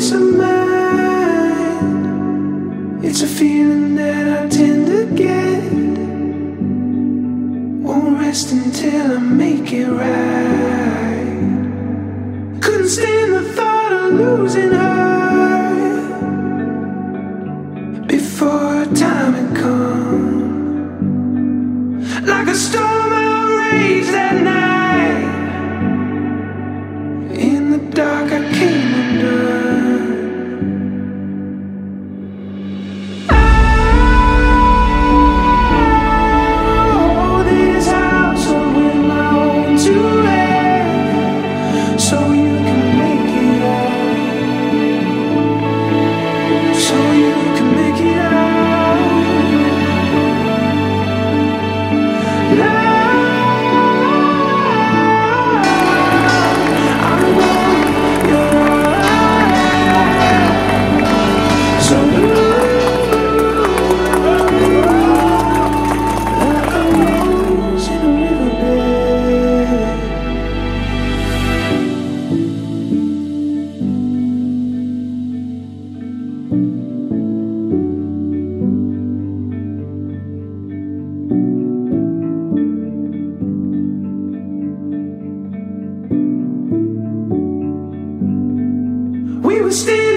peace of mind. It's a feeling that I tend to get. Won't rest until I make it right. Couldn't stand the thought of losing her before time had come. Like a storm outraged that night. In the dark I came undone. Oh, this house I will my own to rent, so you can make it out. So you can make it out. We were still